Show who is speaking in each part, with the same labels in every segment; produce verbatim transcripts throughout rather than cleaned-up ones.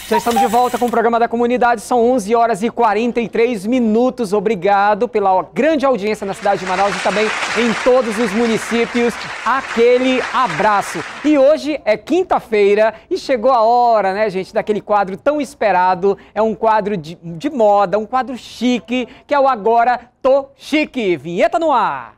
Speaker 1: Já estamos de volta com o programa da comunidade, são onze horas e quarenta e três minutos. Obrigado pela grande audiência na cidade de Manaus e também em todos os municípios. Aquele abraço. E hoje é quinta-feira e chegou a hora, né, gente, daquele quadro tão esperado. É um quadro de, de moda, um quadro chique, que é o Agora Tô Chique. Vinheta no ar.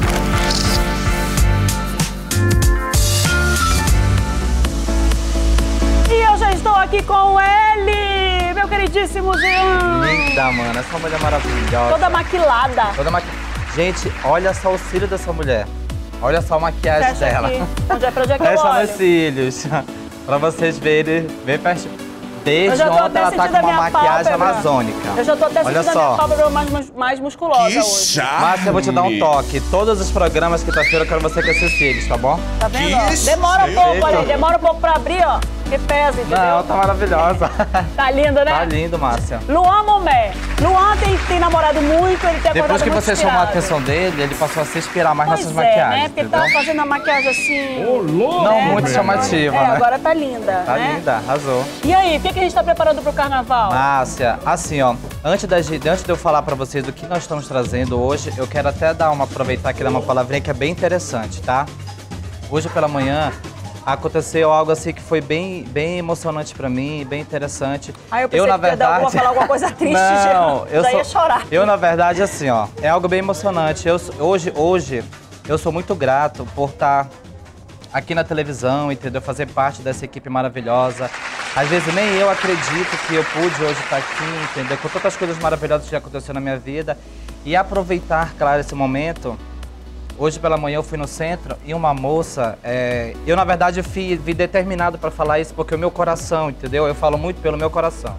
Speaker 1: E eu já estou aqui com ele, meu queridíssimo Jean.
Speaker 2: Linda, mano. Essa mulher maravilhosa.
Speaker 1: Toda maquilada.
Speaker 2: Toda maqui... Gente, olha só o cílio dessa mulher. Olha só a maquiagem
Speaker 1: Fecha
Speaker 2: dela.
Speaker 1: Aqui. Onde é pra onde é que eu
Speaker 2: Fecha
Speaker 1: olho?
Speaker 2: nos cílios. Pra vocês verem bem pertinho. Desde ontem ela tá com uma maquiagem
Speaker 1: pálpebra.
Speaker 2: amazônica.
Speaker 1: Eu já tô até
Speaker 2: Olha
Speaker 1: sentindo
Speaker 2: só.
Speaker 1: a minha pálpebra mais, mais musculosa
Speaker 3: Que
Speaker 1: hoje.
Speaker 3: charme.
Speaker 2: Márcia, eu vou te dar um toque. Todos os programas quinta-feira eu quero você com esses cílios, tá bom?
Speaker 1: Tá vendo?
Speaker 3: Que
Speaker 1: Ó? Demora um
Speaker 3: isso,
Speaker 1: pouco,
Speaker 2: gente.
Speaker 1: olha aí. Demora um pouco pra abrir, ó. Que pesa, entendeu?
Speaker 2: Não, tá maravilhosa.
Speaker 1: Tá lindo, né?
Speaker 2: Tá lindo, Márcia.
Speaker 1: Luan Momé. Luan tem, tem namorado muito, ele tem
Speaker 2: Depois
Speaker 1: acordado
Speaker 2: que
Speaker 1: muito
Speaker 2: você chamou a
Speaker 1: inspirado.
Speaker 2: atenção dele, ele passou a se inspirar mais
Speaker 1: Pois
Speaker 2: nessas
Speaker 1: é,
Speaker 2: maquiagens,
Speaker 1: né? Porque ele
Speaker 2: entendeu?
Speaker 1: tava fazendo a maquiagem assim...
Speaker 3: Ô, louco!
Speaker 2: Não
Speaker 1: né?
Speaker 2: muito
Speaker 1: Mas
Speaker 2: chamativa,
Speaker 1: agora,
Speaker 2: né?
Speaker 1: É, agora tá linda,
Speaker 2: Tá
Speaker 1: né?
Speaker 2: linda, arrasou.
Speaker 1: E aí, o que, que a gente tá preparando pro carnaval?
Speaker 2: Márcia, assim, ó, antes, da, gente- antes de eu falar pra vocês do que nós estamos trazendo hoje, eu quero até dar uma, aproveitar aqui dar uma palavrinha que é bem interessante, tá? Hoje pela manhã aconteceu algo assim que foi bem, bem emocionante pra mim, bem interessante.
Speaker 1: Aí eu pensei
Speaker 2: na
Speaker 1: que ia dar alguma- falar alguma coisa triste,
Speaker 2: Não,
Speaker 1: já,
Speaker 2: eu
Speaker 1: já
Speaker 2: sou,
Speaker 1: ia chorar.
Speaker 2: Eu, na verdade, assim, ó, é algo bem emocionante. Eu, hoje, hoje, eu sou muito grato por estar aqui na televisão, entendeu? Fazer parte dessa equipe maravilhosa. Às vezes nem eu acredito que eu pude hoje estar aqui, entendeu? Com tantas coisas maravilhosas que já aconteceram na minha vida. E aproveitar, claro, esse momento. Hoje pela manhã eu fui no centro e uma moça, é, eu na verdade fui, fui determinado para falar isso porque o meu coração, entendeu? Eu falo muito pelo meu coração.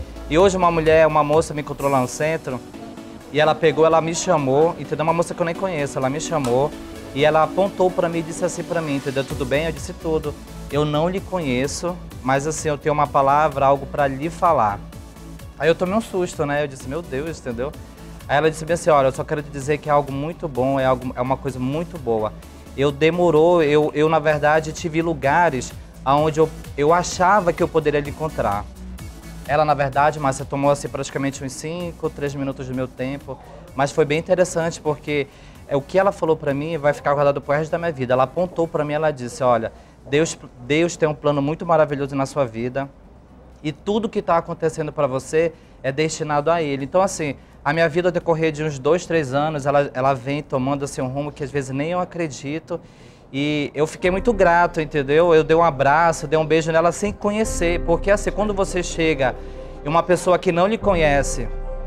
Speaker 2: E hoje uma mulher, uma moça me encontrou lá no centro e ela pegou, ela me chamou, entendeu? Uma moça que eu nem conheço, ela me chamou e ela apontou para mim e disse assim para mim, entendeu? Tudo bem? Eu disse tudo. Eu não lhe conheço, mas assim, eu tenho uma palavra, algo para lhe falar. Aí eu tomei um susto, né? Eu disse, meu Deus, entendeu? Aí ela disse bem assim, olha, eu só quero te dizer que é algo muito bom, é, algo, é uma coisa muito boa. Eu demorou, eu, eu na verdade tive lugares onde eu, eu achava que eu poderia lhe encontrar. Ela, na verdade, Márcia, tomou assim praticamente uns cinco, três minutos do meu tempo, mas foi bem interessante porque é, o que ela falou pra mim vai ficar guardado pro resto da minha vida. Ela apontou pra mim, ela disse, olha, Deus, Deus tem um plano muito maravilhoso na sua vida e tudo que está acontecendo pra você é destinado a Ele. Então, assim, a minha vida, ao decorrer de uns dois, três anos, ela, ela vem tomando assim, um rumo que às vezes nem eu acredito. E eu fiquei muito grato, entendeu? Eu dei um abraço, dei um beijo nela sem conhecer. Porque assim, quando você chega e uma pessoa que não lhe conhece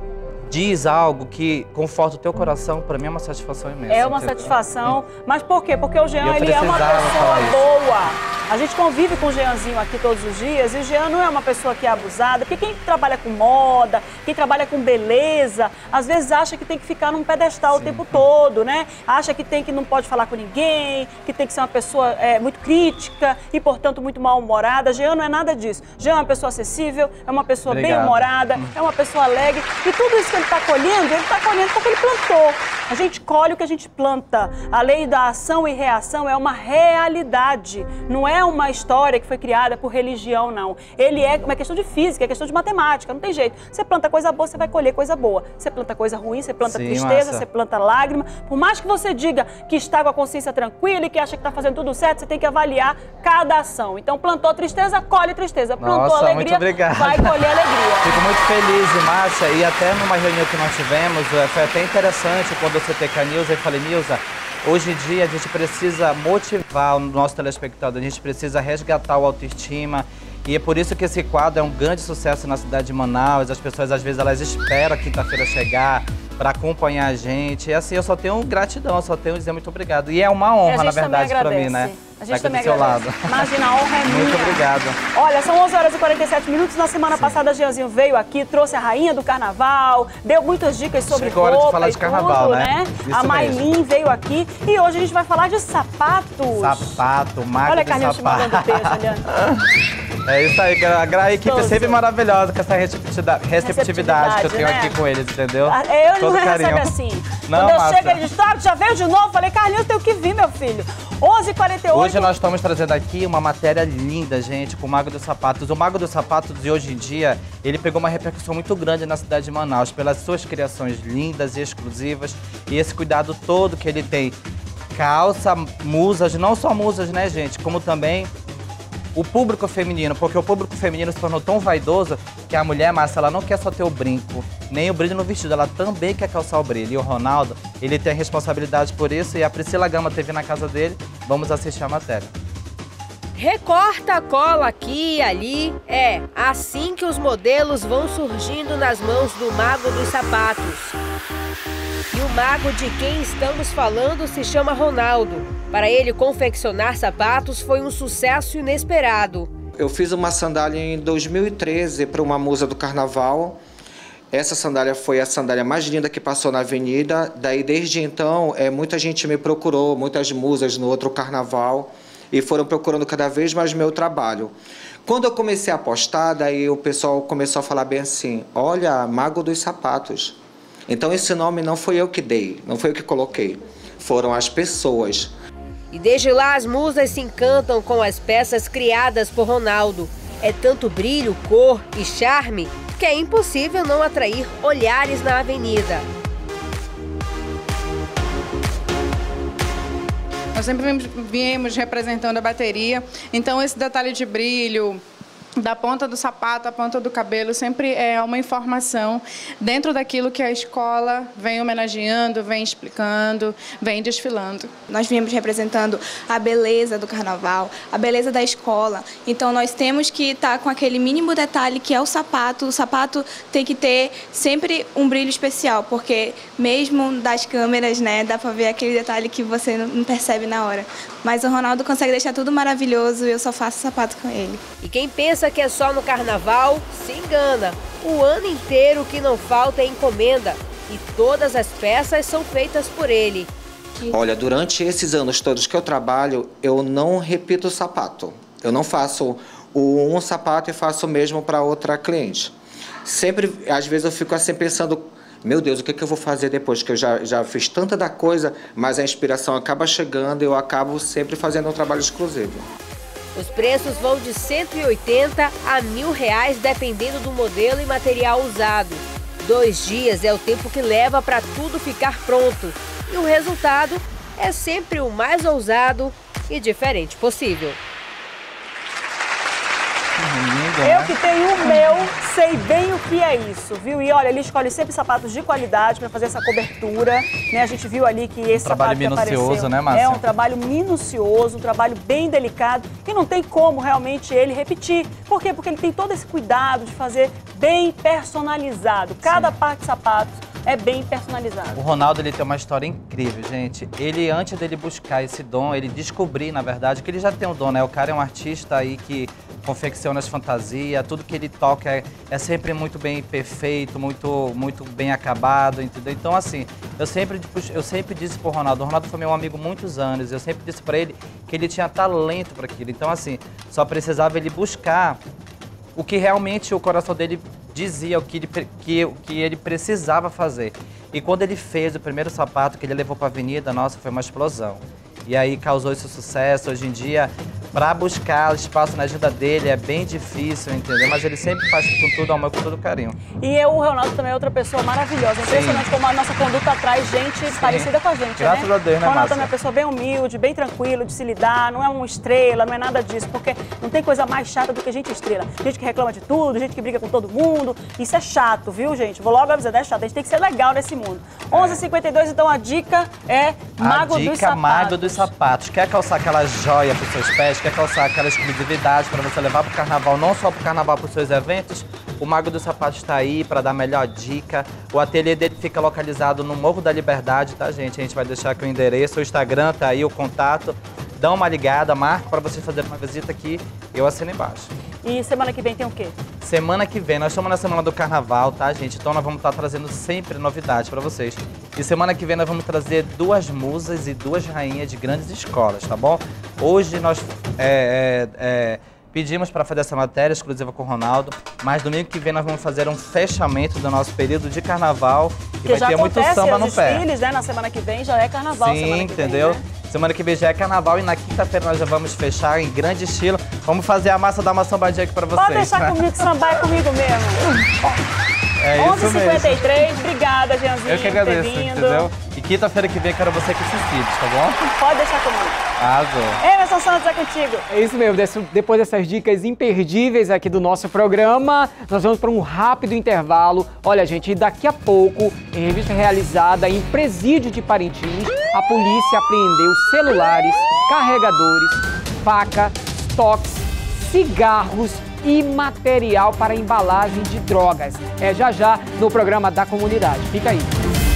Speaker 2: diz algo que conforta o teu coração, pra mim é uma satisfação imensa.
Speaker 1: É uma
Speaker 2: entendeu?
Speaker 1: satisfação. Mas por quê? Porque o Jean,
Speaker 2: Eu
Speaker 1: ele é uma
Speaker 2: precisava
Speaker 1: pessoa
Speaker 2: falar isso.
Speaker 1: boa. A gente convive com o Jeanzinho aqui todos os dias e o Jean não é uma pessoa que é abusada, porque quem trabalha com moda, quem trabalha com beleza, às vezes acha que tem que ficar num pedestal
Speaker 2: Sim.
Speaker 1: o tempo todo, né? Acha que tem que não pode falar com ninguém, que tem que ser uma pessoa é, muito crítica e, portanto, muito mal-humorada. Jean não é nada disso. Jean é uma pessoa acessível, é uma pessoa
Speaker 2: Obrigado.
Speaker 1: bem-humorada, é uma pessoa alegre. E tudo isso que ele está colhendo, ele está colhendo porque ele plantou. A gente colhe o que a gente planta. A lei da ação e reação é uma realidade, não é uma história que foi criada por religião, não. Ele é uma questão de física, é questão de matemática, não tem jeito. Você planta coisa boa, você vai colher coisa boa. Você planta coisa ruim, você planta
Speaker 2: Sim,
Speaker 1: tristeza,
Speaker 2: Márcia.
Speaker 1: você planta lágrima. Por mais que você diga que está com a consciência tranquila e que acha que está fazendo tudo certo, você tem que avaliar cada ação. Então, plantou tristeza, colhe tristeza. Plantou
Speaker 2: Nossa, muito
Speaker 1: alegria,
Speaker 2: obrigado.
Speaker 1: vai colher alegria.
Speaker 2: Fico muito feliz, Márcia, e até numa reunião que nós tivemos, eh, foi até interessante quando eu citei com a Nilza e falei, Nilza, hoje em dia a gente precisa motivar o nosso telespectador, a gente precisa resgatar o autoestima. E é por isso que esse quadro é um grande sucesso na cidade de Manaus. As pessoas, às vezes, elas esperam a quinta-feira chegar para acompanhar a gente. E assim, eu só tenho gratidão, eu só tenho a dizer muito obrigado. E é uma
Speaker 1: E a
Speaker 2: honra,
Speaker 1: gente
Speaker 2: na verdade,
Speaker 1: também
Speaker 2: para mim,
Speaker 1: agradece.
Speaker 2: né?
Speaker 1: A gente
Speaker 2: Estar
Speaker 1: também
Speaker 2: aqui do seu
Speaker 1: agradece.
Speaker 2: lado.
Speaker 1: Imagina, a honra é minha.
Speaker 2: Muito obrigado.
Speaker 1: Olha, são onze horas e quarenta e sete minutos. Na semana
Speaker 2: Sim.
Speaker 1: passada, Jeanzinho veio aqui, trouxe a rainha do carnaval, deu muitas dicas sobre
Speaker 2: Chegou a hora de
Speaker 1: roupa
Speaker 2: falar
Speaker 1: e
Speaker 2: de carnaval,
Speaker 1: tudo,
Speaker 2: né?
Speaker 1: né?
Speaker 2: Isso
Speaker 1: A
Speaker 2: mesmo.
Speaker 1: Maylin veio aqui e hoje a gente vai falar de sapatos.
Speaker 2: Sapato, marca
Speaker 1: Olha a
Speaker 2: de
Speaker 1: Carlinhos te
Speaker 2: sapato.
Speaker 1: mandando beijo, olhando.
Speaker 2: É isso aí, a, a equipe é sempre maravilhosa com essa receptividade, receptividade que eu tenho, né, aqui com eles, entendeu?
Speaker 3: Eu
Speaker 2: Todo
Speaker 3: não
Speaker 2: carinho.
Speaker 3: recebo assim.
Speaker 2: Não,
Speaker 3: Quando eu
Speaker 2: Márcia.
Speaker 3: chego, ele diz, ah, já veio de novo? Falei, Carlinhos, tem que vir, meu filho. onze e quarenta e oito.
Speaker 2: Hoje nós estamos trazendo aqui uma matéria linda, gente, com o Mago dos Sapatos. O Mago dos Sapatos de hoje em dia, ele pegou uma repercussão muito grande na cidade de Manaus, pelas suas criações lindas e exclusivas e esse cuidado todo que ele tem. Calça, musas, não só musas, né, gente, como também o público feminino, porque o público feminino se tornou tão vaidoso que a mulher, Márcia, ela não quer só ter o brinco, nem o brilho no vestido, ela também quer calçar o brilho. E o Ronaldo, ele tem a responsabilidade por isso e a Priscila Gama teve na casa dele. Vamos assistir a matéria.
Speaker 4: Recorta, cola aqui e ali. É assim que os modelos vão surgindo nas mãos do Mago dos Sapatos. E o mago de quem estamos falando se chama Ronaldo. Para ele, confeccionar sapatos foi um sucesso inesperado.
Speaker 5: Eu fiz uma sandália em dois mil e treze para uma musa do carnaval. Essa sandália foi a sandália mais linda que passou na avenida. Daí, desde então, é, muita gente me procurou, muitas musas no outro carnaval, e foram procurando cada vez mais meu trabalho. Quando eu comecei a postar, daí o pessoal começou a falar bem assim, olha, Mago dos Sapatos. Então esse nome não foi eu que dei, não foi eu que coloquei, foram as pessoas.
Speaker 4: E desde lá as musas se encantam com as peças criadas por Ronaldo. É tanto brilho, cor e charme que é impossível não atrair olhares na avenida.
Speaker 6: Nós sempre viemos, viemos representando a bateria, então esse detalhe de brilho, da ponta do sapato à ponta do cabelo, sempre é uma informação dentro daquilo que a escola vem homenageando, vem explicando, vem desfilando.
Speaker 7: Nós viemos representando a beleza do carnaval, a beleza da escola. Então nós temos que estar com aquele mínimo detalhe que é o sapato. O sapato tem que ter sempre um brilho especial, porque mesmo das câmeras, né, dá para ver aquele detalhe que você não percebe na hora. Mas o Ronaldo consegue deixar tudo maravilhoso e eu só faço sapato com ele.
Speaker 4: E quem pensa que é só no carnaval, se engana. O ano inteiro que não falta é encomenda e todas as peças são feitas por ele.
Speaker 5: Olha, durante esses anos todos que eu trabalho, eu não repito o sapato. Eu não faço o um sapato e faço o mesmo para outra cliente. Sempre, às vezes eu fico assim pensando, meu Deus, o que, que eu vou fazer depois? Que eu já, já fiz tanta da coisa, mas a inspiração acaba chegando e eu acabo sempre fazendo um trabalho exclusivo.
Speaker 4: Os preços vão de cento e oitenta a mil reais, dependendo do modelo e material usado. Dois dias é o tempo que leva para tudo ficar pronto. E o resultado é sempre o mais ousado e diferente possível.
Speaker 2: Lindo,
Speaker 3: Eu
Speaker 2: né?
Speaker 3: que tenho o meu, sei bem o que é isso, viu? E olha, ele escolhe sempre sapatos de qualidade para fazer essa cobertura, né? A gente viu ali que esse
Speaker 2: trabalho
Speaker 3: sapato que
Speaker 2: minucioso,
Speaker 3: apareceu
Speaker 2: né, Márcia?
Speaker 3: é um trabalho minucioso, um trabalho bem delicado e não tem como realmente ele repetir. Por quê? Porque ele tem todo esse cuidado de fazer bem personalizado. Cada
Speaker 2: Sim.
Speaker 3: par de sapatos é bem personalizado.
Speaker 2: O Ronaldo, ele tem uma história incrível, gente. Ele, antes dele buscar esse dom, ele descobrir, na verdade, que ele já tem um dom, né? O cara é um artista aí que confecciona as fantasias, tudo que ele toca é, é sempre muito bem perfeito, muito, muito bem acabado, entendeu? Então, assim, eu sempre, eu sempre disse pro Ronaldo, o Ronaldo foi meu amigo há muitos anos, eu sempre disse pra ele que ele tinha talento para aquilo. Então, assim, só precisava ele buscar o que realmente o coração dele dizia, o que ele, que, que ele precisava fazer. E quando ele fez o primeiro sapato que ele levou para a avenida, nossa, foi uma explosão. E aí causou esse sucesso. Hoje em dia, para buscar espaço na agenda dele é bem difícil, entendeu? Mas ele sempre faz com tudo amor, com todo carinho.
Speaker 3: E eu, o Ronaldo também é outra pessoa maravilhosa. Impressionante como a nossa conduta traz gente Sim. parecida com a gente,
Speaker 2: Graças
Speaker 3: né?
Speaker 2: a Deus, né,
Speaker 3: O Ronaldo
Speaker 2: Márcia?
Speaker 3: também é uma pessoa bem humilde, bem tranquilo de se lidar, não é uma estrela, não é nada disso, porque não tem coisa mais chata do que gente estrela. Gente que reclama de tudo, gente que briga com todo mundo. Isso é chato, viu, gente? Vou logo avisando, é chato. A gente tem que ser legal nesse mundo. É. onze e cinquenta e dois, então a dica é Mago
Speaker 2: a dica
Speaker 3: dos Sapatos.
Speaker 2: Mago dos Sapatos. Quer calçar aquela joia para os seus pés? Quer calçar aquela exclusividade para você levar para o carnaval, não só para o carnaval, para os seus eventos? O Mago dos Sapatos está aí para dar a melhor dica. O ateliê dele fica localizado no Morro da Liberdade, tá, gente? A gente vai deixar aqui o endereço, o Instagram tá aí, o contato. Dá uma ligada, marca para você fazer uma visita aqui, eu assino embaixo.
Speaker 3: E semana que vem tem o quê?
Speaker 2: Semana que vem, nós estamos na semana do carnaval, tá, gente? Então nós vamos estar trazendo sempre novidades para vocês. E semana que vem nós vamos trazer duas musas e duas rainhas de grandes escolas, tá bom? Hoje nós é, é, é, Pedimos para fazer essa matéria exclusiva com o Ronaldo, mas domingo que vem nós vamos fazer um fechamento do nosso período de carnaval e vai ter muito samba no pé.
Speaker 3: Desfiles, né? Na semana que vem já é carnaval.
Speaker 2: Sim,
Speaker 3: semana que
Speaker 2: entendeu?
Speaker 3: Vem, né?
Speaker 2: Semana que vem já é carnaval e na quinta-feira nós já vamos fechar em grande estilo. Vamos fazer a massa dar uma sambadinha aqui para vocês.
Speaker 3: Pode deixar
Speaker 2: né?
Speaker 3: comigo, sambar é comigo mesmo.
Speaker 2: É isso
Speaker 3: onze e cinquenta e três, obrigada, Jeanzinho,
Speaker 2: Eu que agradeço,
Speaker 3: por ter vindo.
Speaker 2: entendeu? E quinta-feira que vem quero você com esses vídeos, tá bom?
Speaker 3: Pode deixar comigo.
Speaker 2: Arrasou.
Speaker 3: Emerson Santos é contigo.
Speaker 1: É isso mesmo, depois dessas dicas imperdíveis aqui do nosso programa, nós vamos para um rápido intervalo. Olha, gente, daqui a pouco, em revista realizada em Presídio de Parintins, a polícia apreendeu celulares, carregadores, faca, toques, cigarros e material para embalagem de drogas. É já já no programa da comunidade. Fica aí.